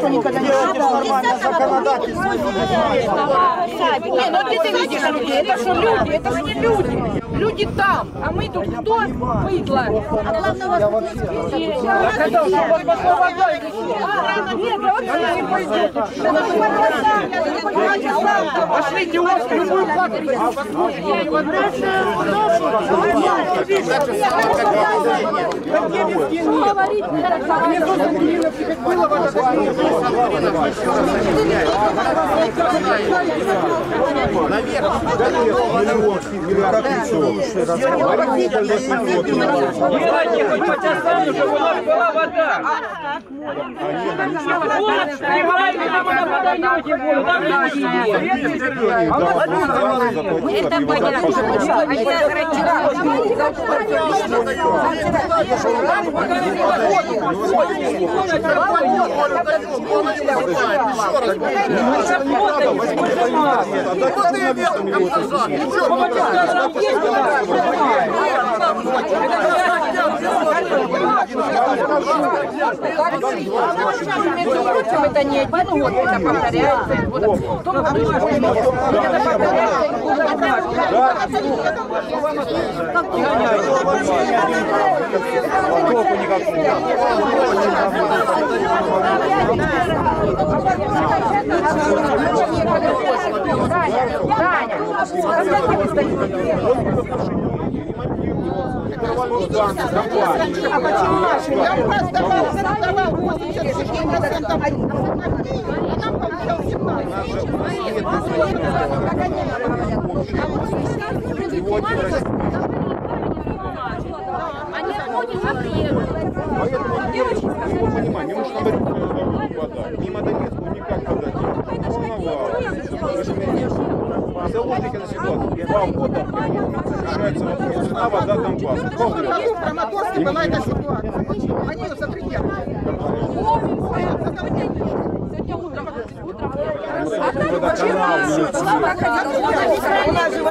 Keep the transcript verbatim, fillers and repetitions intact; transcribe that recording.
никто никогда не делал нормально законодательство. Не, ну ты, ты видишь люди, это что люди, это же не люди. Люди там, а мы тут кто? Быдло. А главное, у вас Пошлите вас в любую хату. Это это не один год, это повторяется. В том году, что это повторяется. А почему наши? Я просто давал, давал восемьдесят шесть процентов. А нам получал семнадцать. Они ходят в апреле. Поэтому его понимание, ему же надо подать. Мимо Донецкого никак подать. Волновал. Заложники на ситуацию. Два года решается вопрос. Цена, вода, Донбасс. Два года. В Краматорске была эта ситуация. Они ее запретили. Сегодня утром.